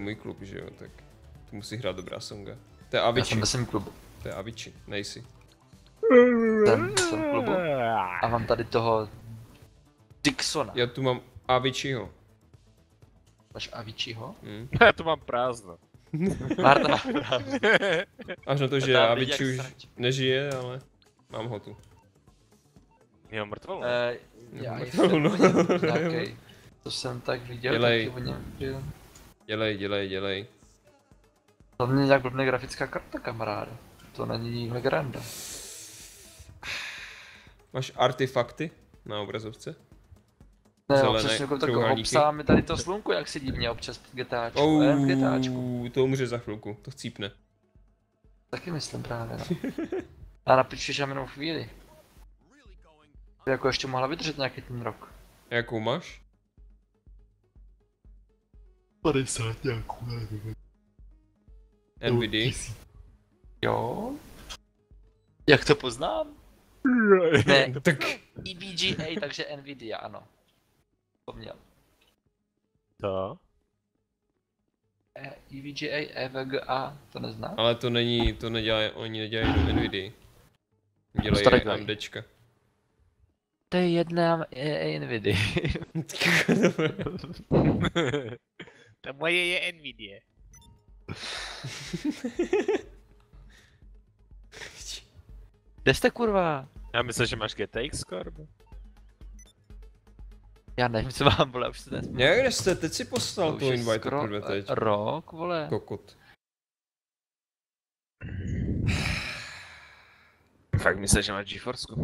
můj klub, že jo, tak tu musí hrát dobrá songa. To je Avicii. Já jsem ve svém klubu. To je Avicii, nejsi. Jsem v klubu. A mám tady toho Dixona. Já tu mám Aviciiho. Máš Aviciiho? Já tu mám prázdno. Marta má prázdno. Až na to, že Tam Avicii vidí, už jak srač. nežije, ale mám ho tu. Jo, mrtvol. Já No. jsem nějaký. To jsem tak viděl, Dělej. taky o něm viděl. Dělej. To mě nějak blbne grafická karta, kamaráde. To není legranda. Máš artefakty na obrazovce? Ne, Zelené občas jako tak trojúhelníky. obsá mi tady to slunko, jak si divně občas v GTAčku. V GTAčku. To umře za chvilku, to chcípne. Taky myslím právě, no. A napíčeš nám jenom chvíli. By jako ještě mohla vydržet nějaký ten rok. Jakou máš? 50 nějakou, nevím. NVIDIA? Jo? Jak to poznám? Ne, Tak EVGA, takže Nvidia, ano. To měl. To? EVGA, EVGA, to neznám? ale to není, to nedělají, oni nedělají jenom NVIDIA. Dělají Starý i AMDčka. To je jedna Nvidia. Ta moje je Nvidia. Kde jste kurva? Já myslím, že máš GTX Corb. Já nevím, co mám, vole, už se to nesmím. Někde jste, teď si poslal už tu je invite skoro teprve teď. rok, vole. Kokot. Fakt myslíš, že máš GeForce?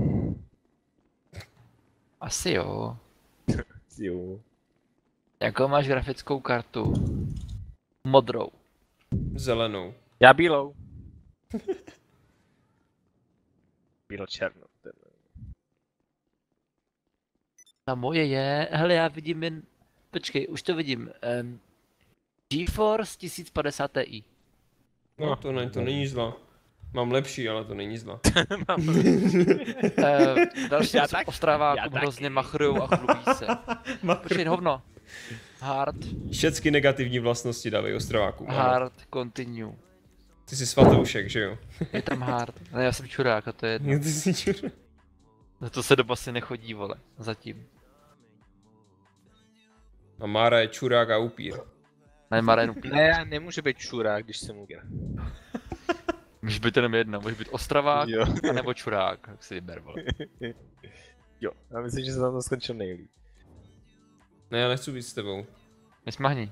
Asi jo. Jo. Jakou máš grafickou kartu? Modrou. Zelenou. Já bílou. Bílo-černou. Ta moje je, hele já vidím jen, počkej, už to vidím. GeForce 1050 Ti. No to není zlá. Mám lepší, ale to není zlá. Další Já co taky, Ostrávákům já taky. hrozně machrujou a chlubí se. Počkej, hovno. Hard, Všechny negativní vlastnosti dávají Ostrovákům. ano. hard, continue. Ty jsi svatoušek, že jo? Je tam hard. Ne, já jsem čurák a to je jedno. Ty jsi čur. Na to se do basy nechodí, vole. Zatím. A Mára je čurák a upír. Ne, Marenu. Ne, já nemůžu být čurák, když jsem udělal. Můžeš být jenom jedno, můžeš být Ostravák, Jo. anebo čurák, jak si vyber, vole. Jo, já myslím, že se tam to skončil nejlíp. Ne, já nechci být s tebou. Nesmahni.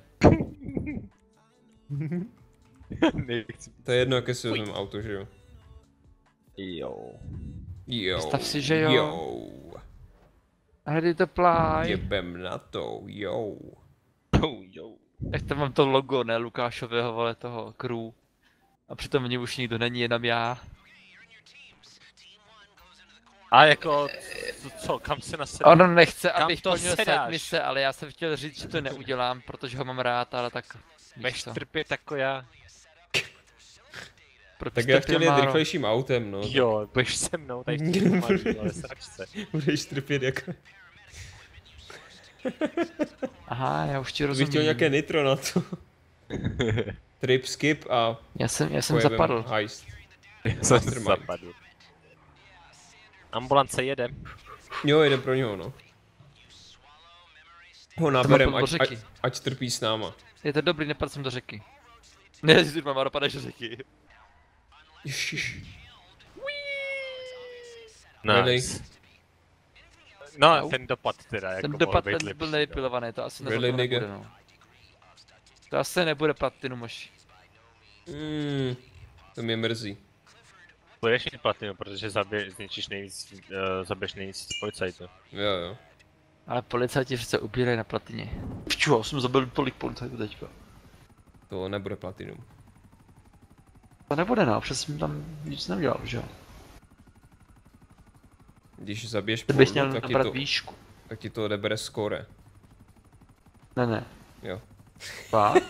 Nechci. To je jedno, jaké si vezmeme auto, že jo? Jo. Jo. Představ si, že jo. Jo. Ready to play. Jebem na to, jo. Jo. Jak tam mám to logo, ne, Lukášového, vole, toho crew. A přitom v ní už nikdo není, jenom já. A jako, co, kam se nasedá? Ono nechce, Kam abych to plnil side sedáš? mise, ale já jsem chtěl říct, že to neudělám, protože ho mám rád, ale tak... víš Budeš co. trpět jako já. Proč Tak jste já chtěl jet Máro? rychlejším autem, no. Jo, budeš se mnou, tady v tom máš, ale sračce. Budeš trpět jako... Aha, já už ti Bych rozumím. chtěl nějaké nitro na to. Trip, skip a Já jsem pojebem zapadl. heist. Já jsem Mastermind. zapadl. Ambulance jede. Jo, jedem pro něho, no. Ho naberem, napadl do řeky. ať trpí s náma. Je to dobrý, nepadl jsem do řeky. Ne, ty Máro, padeš do řeky. Ježiš. Nice. No, ten dopad teda, jako Ten mohl dopad být ten lepší, byl no. nejpilovaný, to asi Really, nebude, nigga? no. To asi nebude platinu moši. To mě mrzí. Budeš mít platinu, protože zničíš nejvíc, zabiješ nejvíc policajtů. Jo. Ale policajti přece ubírají na platině. Čuho, jsem zabil tolik policajtů teďka. To nebude platinum. To nebude, no, přes jsem tam nic neudělal, že jo. Když zabiješ Ty bys půl, měl nabrat výšku. tak ti to odebere skore. Ne. Jo. Fakt?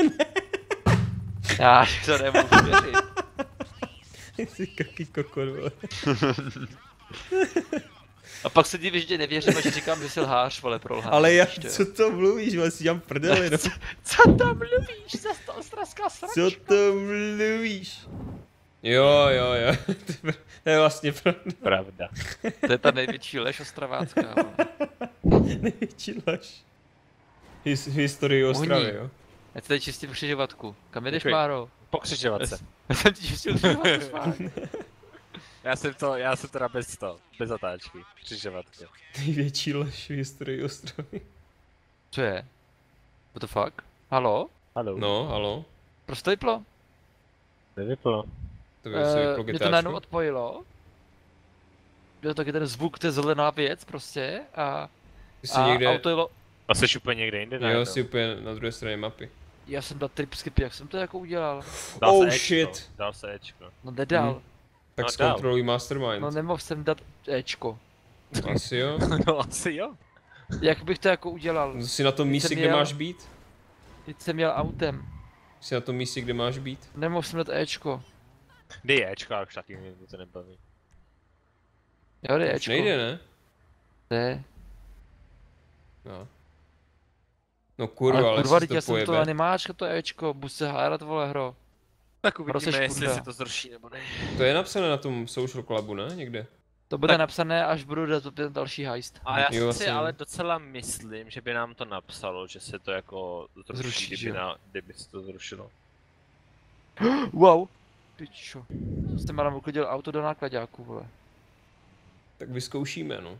Já to nemůžu věřit. Jsi kaký kokot, vole. A pak se divíš, že nevěřím, a že říkám, že jsi lhář, vole, pro lhání. Ale já, víš to, jo. co to mluvíš, vole, si dělám prdeli, no. Co tam mluvíš? Zas to ostravská sračka. Co to mluvíš? Jo. To je vlastně pravda. Pravda. To je ta největší lež ostravácká. vole. Největší lež. V historii Ostravy, jo. Já ti tady čistím křižovatku. Kam jdeš, Děkuji. Máro? Pokřižovat se. Já jsem ti čistil křižovatku, spáň. Já jsem teda bez zatáčky. Křižovat se. Největší lež v historii Ostravy. Co je? What the fuck? Halo? Haló. No, halo. Proč to vyplo? Nevyplo. To by se vyplo Mě to najednou kytáčku. odpojilo. Byl taky ten zvuk, to je zelená věc prostě a... Ty jsi někde, auto jelo... A jsi úplně někde jinde, ne? jo, jsi úplně na druhé straně mapy. Já jsem dal trip skip, jak jsem to jako udělal? Oh shit. Dal se Ečko. No nedal. Hm. Tak No, zkontroluj Mastermind. No nemohl jsem dát Ečko. Asi jo. No asi jo. Jak bych to jako udělal? Jsi na tom místě, jsem kde jel. máš být? Teď jsem jel autem. Jsi na tom místě, kde máš být? Nemohl jsem dát Ečko. Dej Ečko, ale už taky mě to nebaví. Jo, dej Už Ečko. nejde, ne? Ne. No. No kurva, ale kurva, si teď já to jsem to pojebe. nemáčka to Ečko, buď se hádat, vole, hro. Tak Proseš, uvidíme, jestli kurva. se to zruší nebo ne. To je napsané na tom social clubu, ne? Někde. To bude Tak- napsané, až budu dát ten další heist. A já Jo, si asi. ale docela myslím, že by nám to napsalo, že se to jako Zruší, zruší, že jo? kdyby se to zrušilo. Wow. Pičo. Jsem mám uklidil auto do nákladáku, vole. Tak vyzkoušíme, no.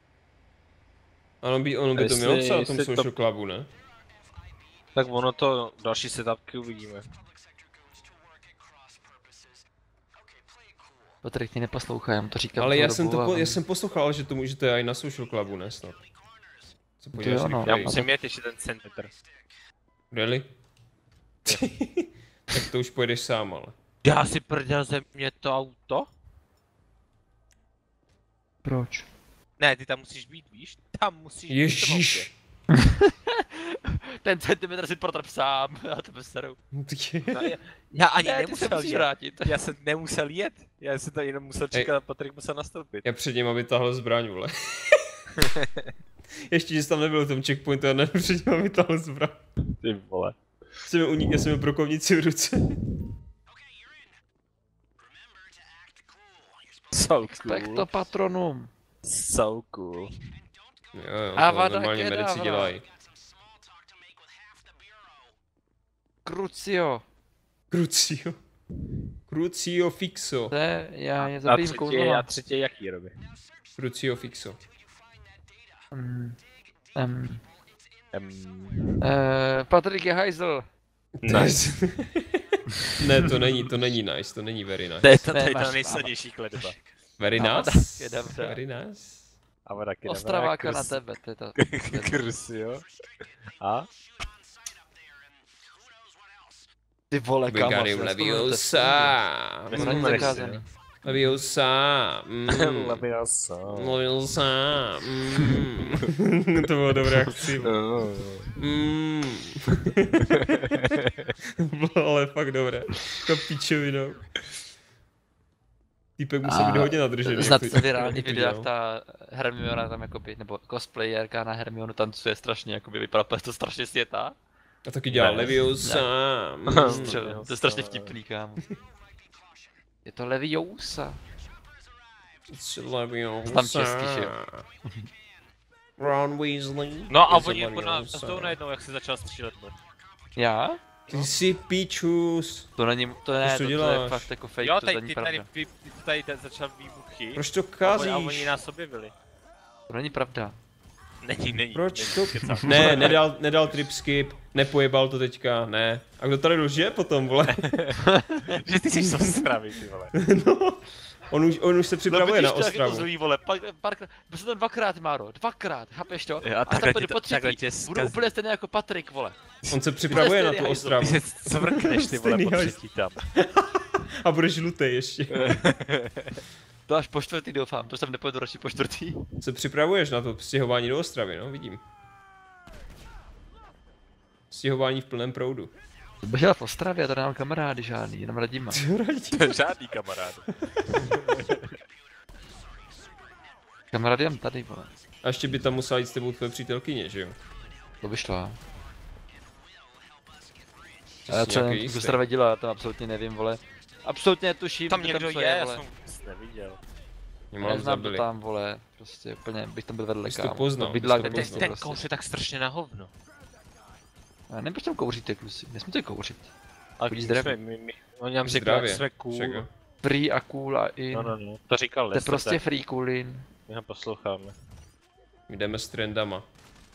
Ono by to mělo Jestli- psát na tom jestli to- social clubu, ne? Tak ono to, další setupky uvidíme. Patrik, ty neposlouchaj, já mu to říkám. Ale celou já jsem, dobu a on- já jsem poslouchal, že to je i na social clubu, ne snad. Co podíváš jo, no. Já replay? musím jet ještě ten centimetr. Really? Tak to už pojedeš sám, ale. Já si prdel ze mě to auto? Proč? Ne, ty tam musíš být, víš? Tam musíš být v tom Ježíš. Ten centimetr si protrp sám, já tebe seru. autě. No, já ani Ne, ty se nemusel musíš jet. vrátit. Já jsem nemusel jet. Já jsem to jenom musel čekat, a Patrik musel nastoupit. Já před něma vytáhl zbraň, vole. Ještě, že jsi tam nebyl v tom checkpointu, a ne před něma vytáhl zbraň. Ty vole. Já jsem měl brokovnici v ruce. So Respekt cool. to patronům. So cool. Jo, Avada to normálně medici kedavra. dělají. Crucio. Crucio. Crucio fixo. To je, já je A zabijím třetí, kouzlama. a třetí jaký robi? Crucio fixo. Mm, Patrik je hajzl. Nice. Ne, to není nice, to není very nice. To je to, Ne, to je máš ta nejsilnější kledba. Very Avada nice. kedavra. Very nice. Avada kedavra. Ostraváka na tebe, to je to. Crucio. A? Ty vole, We kámo. got him Leviosa. To není zakázaný. Leviosa. Leviosa. Leviosa. To bylo dobré akci. Bylo ale fakt dobré. To pičovinou. Týpek musel být hodně nadržený. Snad jak to virální jak to video, jak dělal. ta Hermiona tam jakoby, nebo cosplayerka na Hermionu tancuje strašně, jakoby vypadá to strašně světa. A taky dělal Ne. Leviosa. Střel, to je strašně vtipný, kámo. Je to Leviosa. Leviosa. Tam český, že jo? Ron Weasley. No a is a oni jako Leviosa. to najednou, jak jsi začal střílet. Já? Ty jsi pičus. To není, to ne, Proč to to je děláš? fakt jako fake, Jo, to teď není ty pravda. tady začal výbuchy. Proč to A oni kazíš? nás objevili. To není pravda. Není. Proč není, to? kecám. Ne, nedal trip skip, nepojebal to teďka, ne. A kdo tady lže potom, vole? Že ty jsi z Ostravy, ty vole. No. On už se připravuje na to, jak je to Ostravu. zlý, vole, párkrát, byl jsem tam dvakrát, Máro, dvakrát, chápeš to? Jo, a a takhle tak tě to- po takhle tě třetí, budu zkazí. úplně stejný jako Patrik, vole. On se připravuje na tu Stejný Ostravu. Ty se zvrkneš, ty vole, Stejný po hajzl. třetí tam. A budeš žlutý ještě. To až po čtvrtý doufám, to jsem nepojedu radši po čtvrtý. Se připravuješ na to stěhování do Ostravy, no, vidím. Stěhování v plném proudu. To bych jel v Ostravě, to nemám kamarády žádný, jenom Radima. To je žádný kamarád. Kamarád jen tady, vole. A ještě by tam musela jít s tebou tvoje přítelkyně, že jo? To by šlo. Jsi A já třeba nějaký nevím, jistý. co Strava dělá, to absolutně nevím, vole. Absolutně netuším, Tam kdo někdo co je, já vole. jsem vůbec neviděl. Mě Já mám neznám, kdo zabili. tam, vole. Prostě úplně bych tam byl vedle, Bys to kámo. poznal, To bys bydlák to neměl poznal. Ten prostě. kouř je tak strašně na hovno. A nevím, proč tam kouříte, kluci. Nesmíte kouřit. Ale Chodí my zdraví. oni nám řekli, Zdravě. jak jsme cool. Však jo. Free a cool a in. No. To říkal To je Lester, prostě tak free cool in. my ho posloucháme. My jdeme s trendama.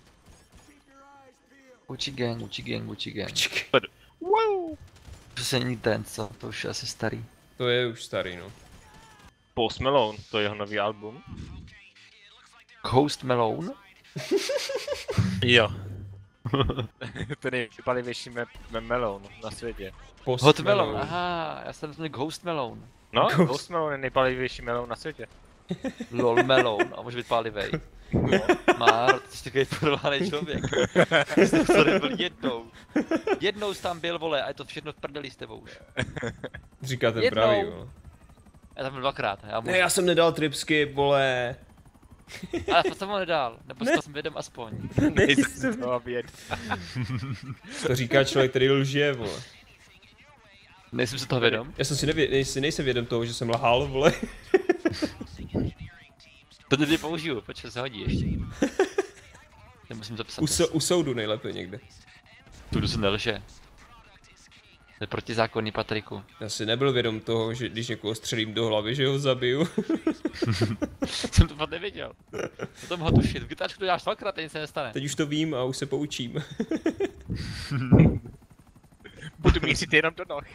Gucci gang, Gucci gang, Gucci gang. Počkej. Wow! To se není ten, co? To už je asi starý. To je už starý, no. Post Malone, to je jeho nový album. Ghost Malone? Jo. To je nejpalivější melon na světě. Post Hot Melon, aha, já jsem myslel Ghost Melone. No, Ghost. Post Malone je nejpalivější melon na světě. Lol Melone, a může být pálivej. Már, ty jsi takový porvaný člověk. Jsi to nebyl jednou. Jednou jsi tam byl, vole, a je to všechno v prdeli s tebou už. Říká ten Jednou. pravý, vole. Já tam byl dvakrát, já můžu. Ne, já jsem nedal trip skip, vole. Ale to jsem ho nedal, nepustil jsem vědom aspoň. Nejsem toho věd. To říká člověk, který lže, vole. Nejsem si toho vědom. Já jsem si nejsem vědom toho, že jsem lhal, vole. To tady použiju, počkej, se hodí ještě. Nemusím zapsat. U soudu nejlépe někde. Tudu se nelže. To je protizákonný, Patriku. Já si nebyl vědom toho, že když někoho střelím do hlavy, že ho zabiju. Jsem to fakt nevěděl. Potom ho tušit, v gitáčku to děláš dvakrát a nic se nestane. Teď už to vím a už se poučím. Budu mířit jenom do noh.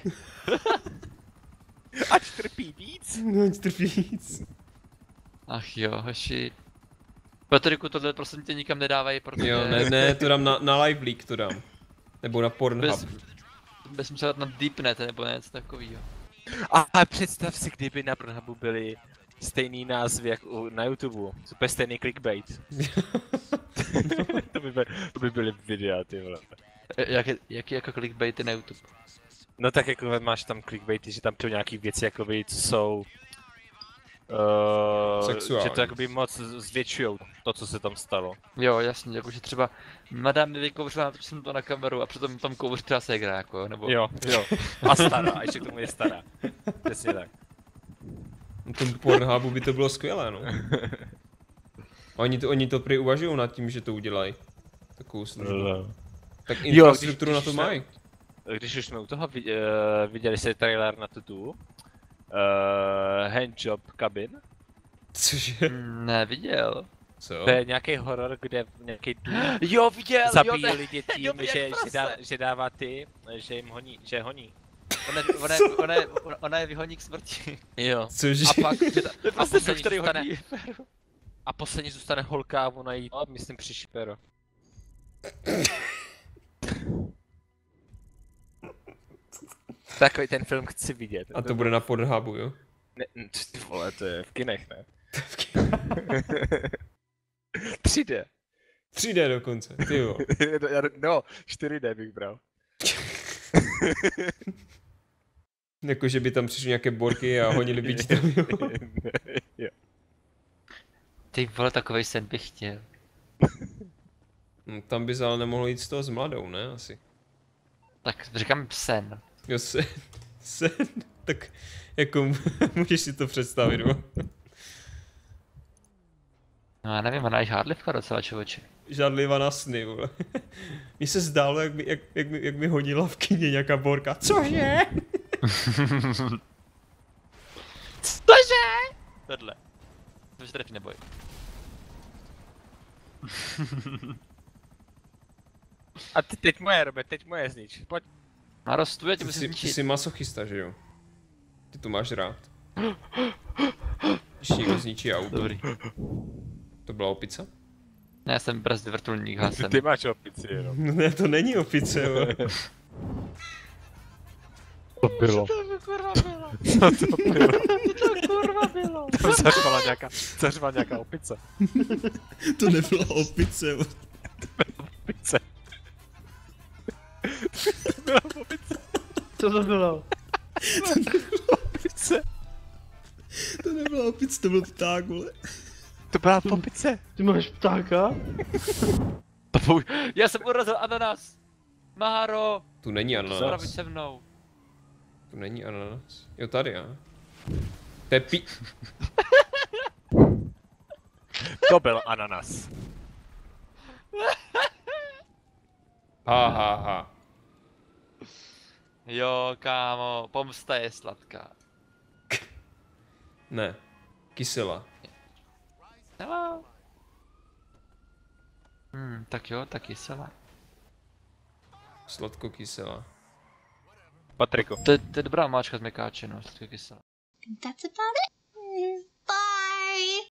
Ať trpí víc. No, nic trpí víc. Ach jo, hoši. Patriku, tohle prosím tě nikam nedávají, protože... Jo, ne, to dám na live leak, to dám. Nebo na Pornhub. Bys musel dát na Deepnet nebo něco takovýho. A představ si, kdyby na Pornhubu byly stejný názvy jak na YouTube. Super stejný clickbait. to by byly videa, ty vole. Jaký jako clickbaity na YouTube? No tak jako máš tam clickbaity, že tam jsou nějaký věci jakoby, co jsou... Sexuální. že to jakoby moc zvětšujou to, co se tam stalo. Jo, jasně, jakože třeba madame mi vykouřila, natočil jsem to na kameru a přitom tam kouř třeba ségra, jako jo, nebo... Jo. A stará, a ještě k tomu je stará. Přesně tak. Na tom Pornhubu by to bylo skvělé, no. Oni to prý uvažují nad tím, že to udělají. Takovou službu. Tak infrastrukturu na to mají. Když už jsme u toho viděli jste trailer na tu Handjob Cabin. Cože? Neviděl. Co? To je nějaký horor, kde nějaký dům Jo, viděl, zabíjí lidi tím, jo, to je že dává ty, že jim honí, že honí. Ona je vyhoní k smrti. Jo. Cože? A pak, a Prostě poslední který zůstane, hodí. a poslední zůstane holka a ona jí, myslím, přišli pero. Takový ten film chci vidět. A to bude na Pornhubu, jo? Ne, ty vole, to je v kinech, ne? 3D. 3D dokonce, ty jo. No, 4D bych bral. Jako, že by tam přišly nějaké borky a honili by ti tam, jo. Jo. Ty vole, takovej sen bych chtěl. No, tam bys ale nemohl jít z toho s mladou, ne? Asi. Tak říkám sen. Jo, sen, tak jako můžeš si to představit, jo. No já nevím, ona je žádlivka docela, člověče. Žádliva na sny, vole. Mně se zdálo, jak mi hodila v kyně nějaká borka. Cože? Cože? Tohle. To se trefí, neboj. A teď moje, Robert, teď moje znič. Pojď. A rostu, já tě Ty musím jsi zničit. masochista, že jo? Ty to máš rád. Když někdo zničí auto. Dobrý. To byla opice? Ne, já jsem brzdy vrtulník hasem. Ty máš opici jenom. No ne, to není opice, vole. To bylo. Co to bylo? To kurva bylo. Tam zařvala nějaká opice. To nebyla opice, vole. Opice. Byla opice. Co to bylo? Opice. To nebyla opice, to byl pták, vole. To byla popice. Ty máš ptáka? Já jsem urazil ananas! Máro! Tu není Spraví ananas. se mnou. Tu není ananas. Jo, tady, já. To je To byl ananas. ha. Jo, kámo, pomsta je sladká. Ne. Kyselá. Hello. Tak jo, tak kyselá. Sladko-kyselá. Patriku. To je dobrá máčka z mekáče, no, sladko kyselá. That's about